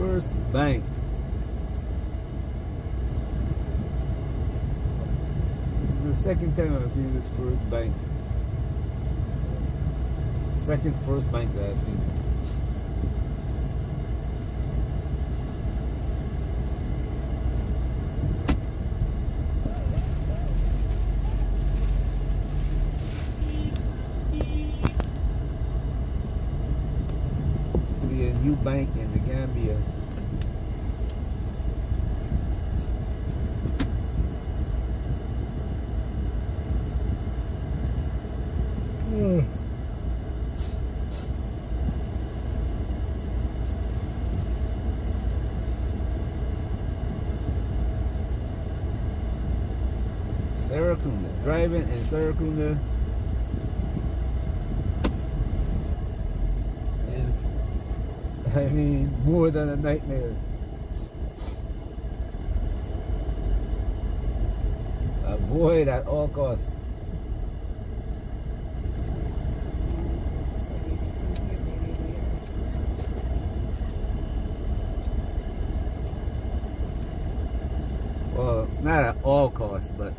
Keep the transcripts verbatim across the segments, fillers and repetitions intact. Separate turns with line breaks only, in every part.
First bank. This is the second time I've seen this first bank. Second first bank that I've seen. It's to be a new bank in the Gambia. Mm. Serekunda, driving in Serekunda is, I mean, more than a nightmare. Avoid at all costs. Well, not at all costs, but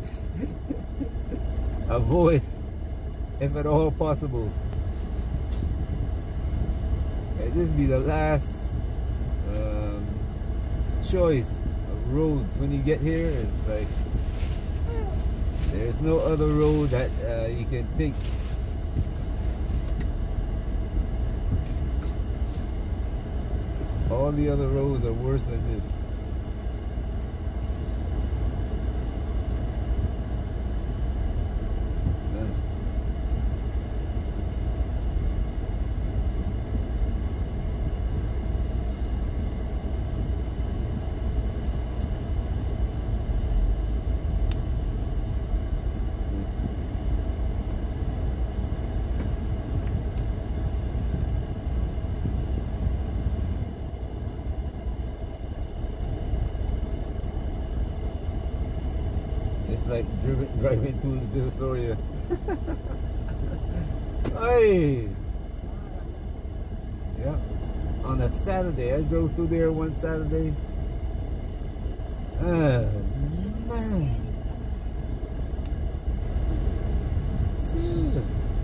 avoid if at all possible. May this be the last um, choice of roads when you get here. It's like there's no other road that uh, you can take. All the other roads are worse than this. It's like driving, driving to the Divisoria. Hey! Yeah. On a Saturday. I drove through there one Saturday. Ah, man. See.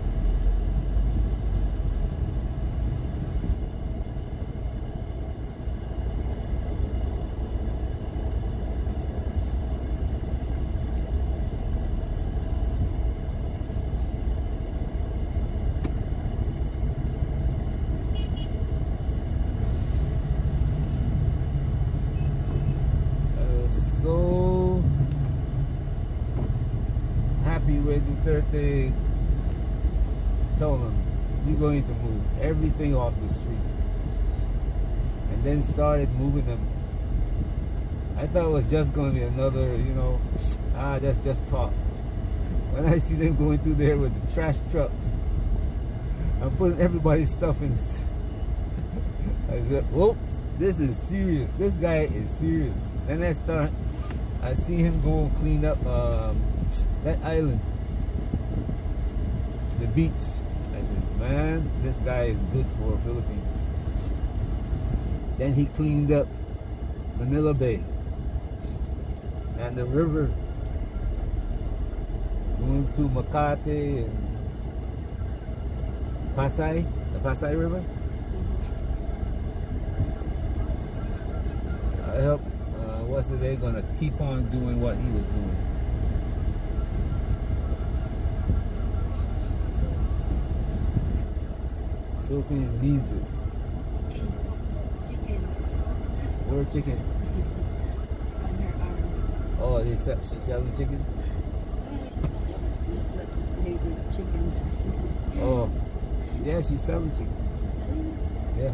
So happy when Duterte told him, you're going to move everything off the street, and then started moving them. I thought it was just going to be another, you know, ah, that's just talk. When I see them going through there with the trash trucks, I'm putting everybody's stuff in. I said, whoa, this is serious. This guy is serious. Then I start, I see him go and clean up um, that island, the beach. I said, man, this guy is good for Philippines. Then he cleaned up Manila Bay and the river going to Bakoteh and Pasay, the Pasay River. I hope uh, what's it, they're gonna keep on doing what he was doing. Philippines needs it.
Chicken.
Where chicken?
On her arm.
Oh, they sell, she selling chicken?
Lady chickens.
Oh, yeah, she's selling chicken.
Selling?
Yeah.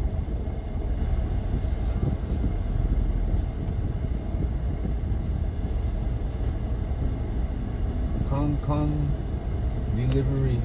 Kong Kong delivery.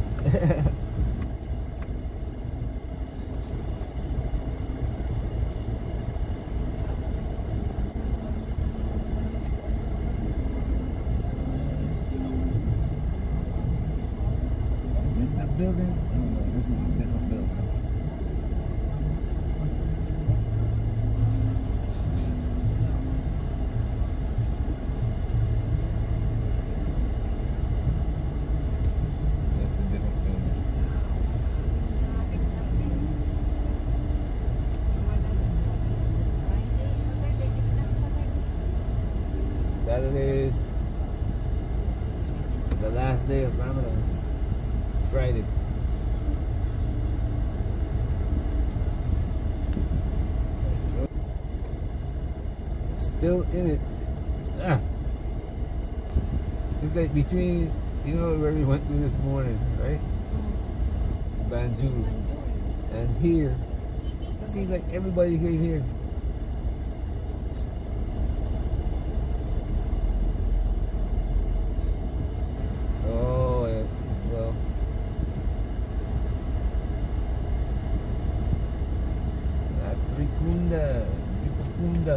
Is this the building? Oh no, this is a different building. last day of Ramadan, Friday. Still in it. Ah. It's like between, you know, where we went through this morning, right? Banjul. And here. It seems like everybody came here. Oh, yeah. Well. Serekunda. Serekunda.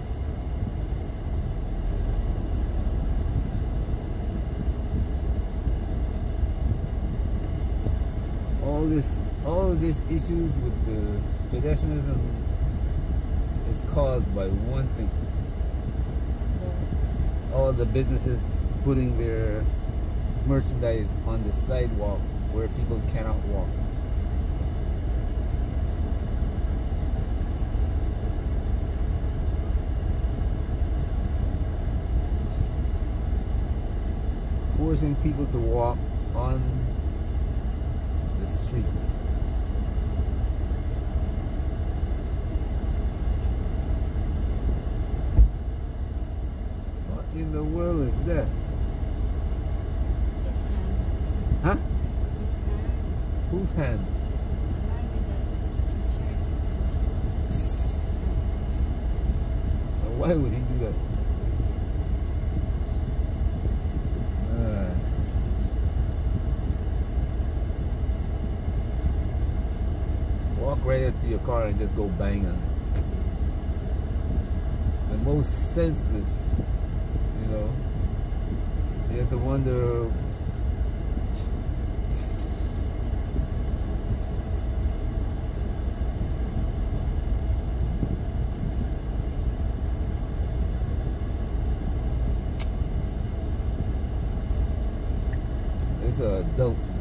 All this, all of these issues with the pedestrianism is caused by one thing. All the businesses putting their merchandise on the sidewalk where people cannot walk. Forcing people to walk on the street. What in the world is that?
His hand.
Huh?
His hand.
Whose hand?
The man with that shirt.
Why would he do that? Uh, walk right up to your car and just go bang on it. The most senseless, you know. You have to wonder. It's an adult now.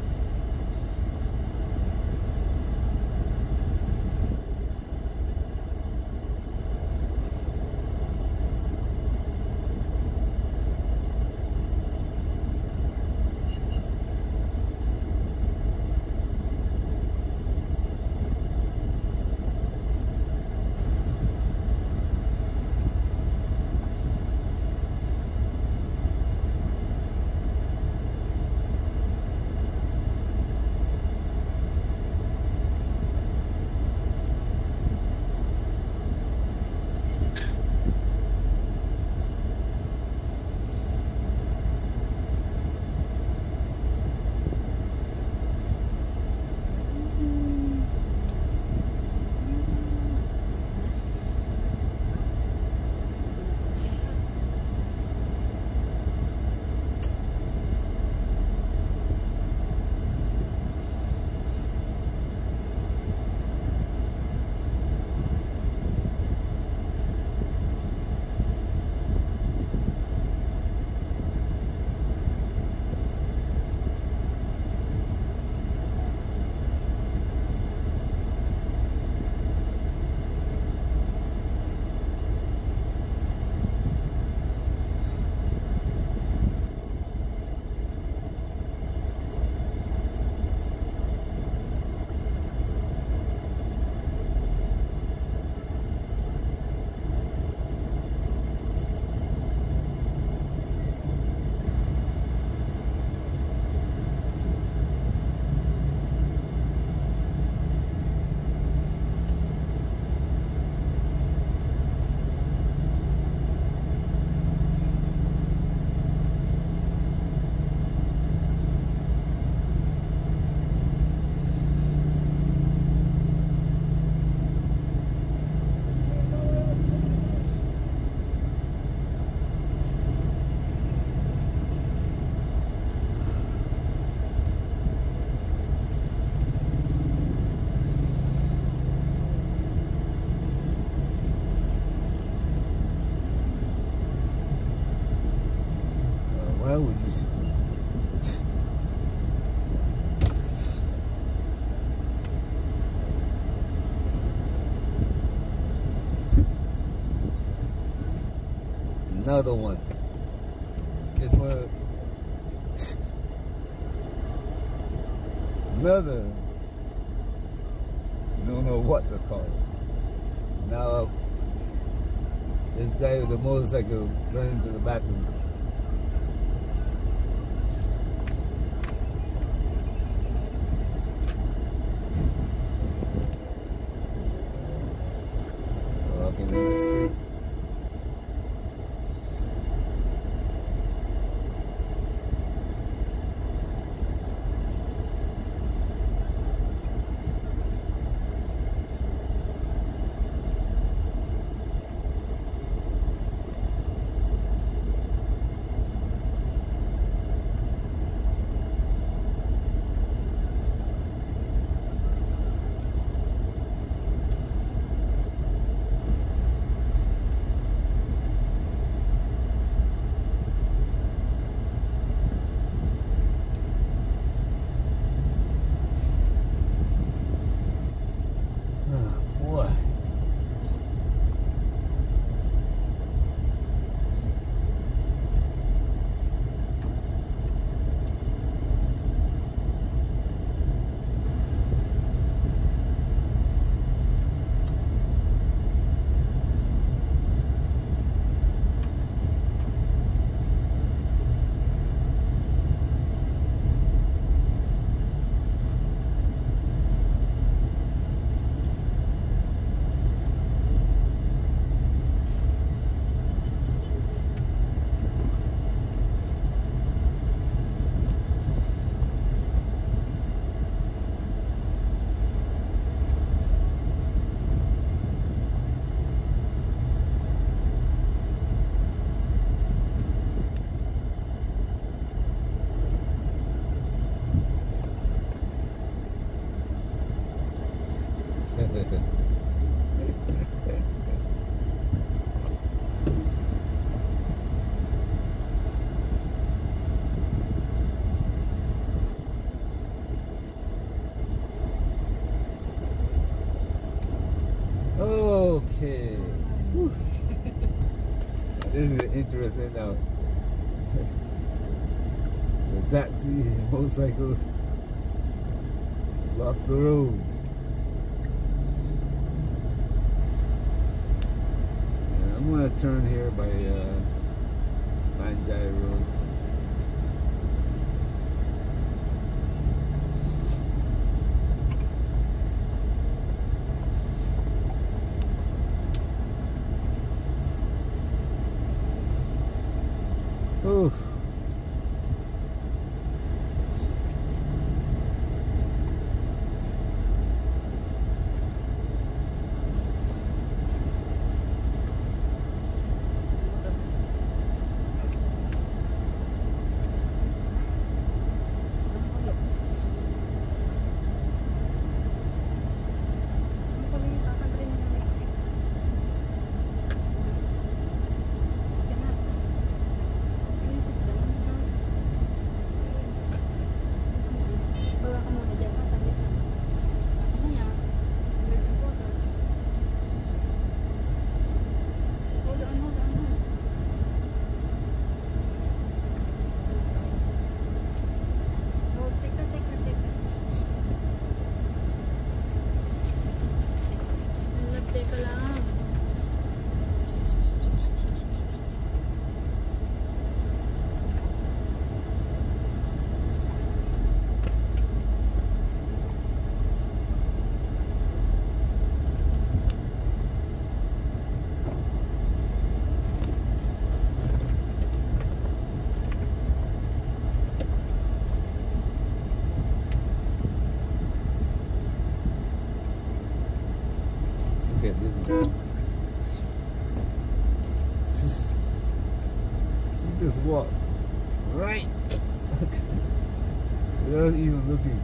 Why would you? Another one. This one. another, don't know what to call it. Now, this guy with the motorcycle running to the bathroom. Walking in the street. Okay. Whew. This is interesting now. The taxi, motorcycle, block the road. Yeah, I'm gonna turn here by uh, Manjai Road. Oof. Look at this one. She just walked right without even looking.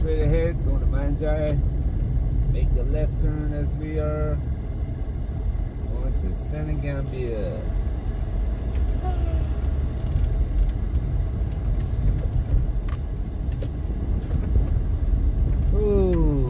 straight ahead, going to Manjai. Make the left turn as we are going to Senegambia. Ooh.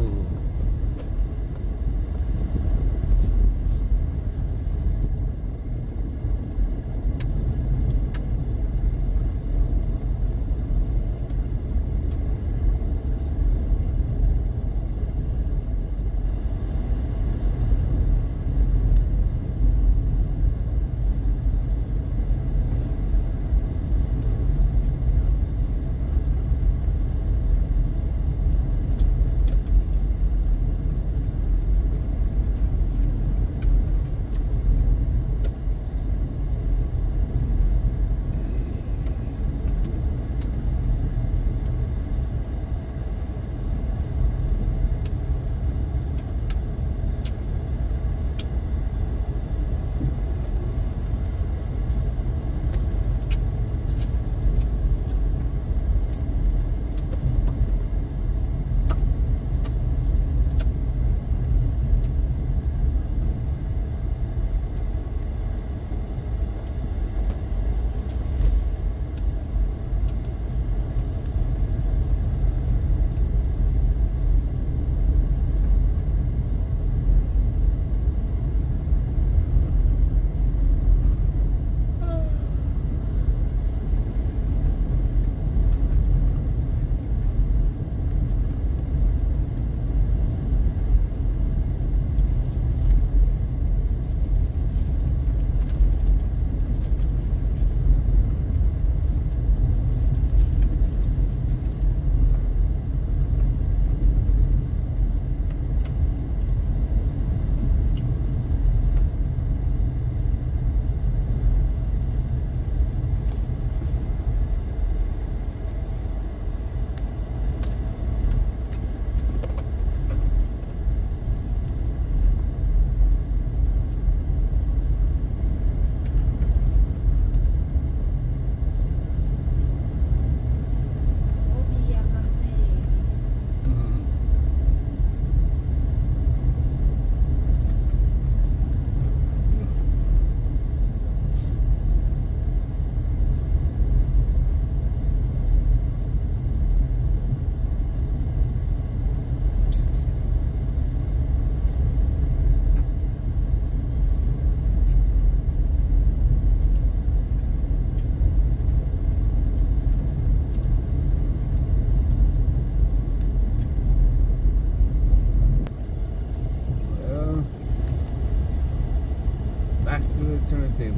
Turntable.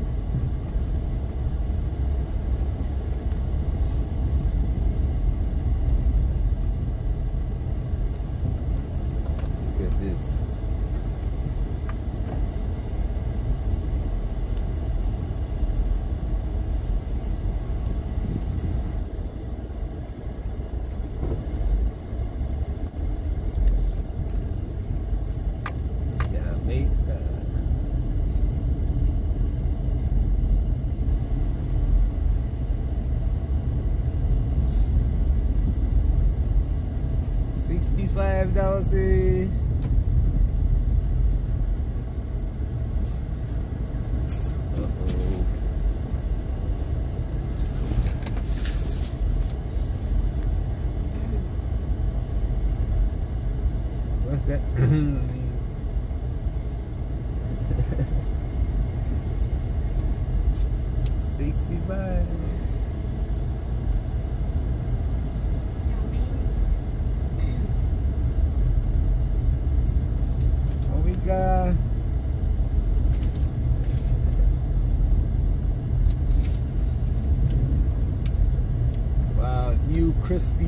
Look at this. Jamaica. Sixty-five dollars. Uh-oh. What's that? Sixty-five. Uh, wow, new crispy.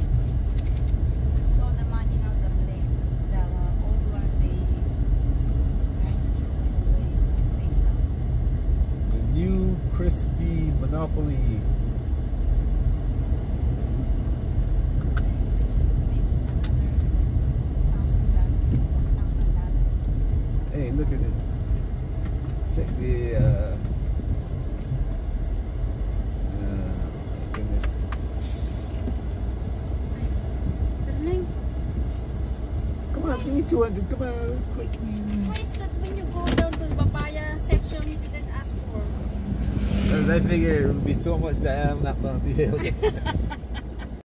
So the man, you know, the blade, the uh, old one, they had to throw it away, waste out.
The new crispy Monopoly. Hey, look at this. Check the uh, uh goodness. Come on, give me two hundred. Come on, quick.
Why is that when you go down to the papaya section, you didn't ask for?
Because I figured it would be so much that I'm not going to be able to.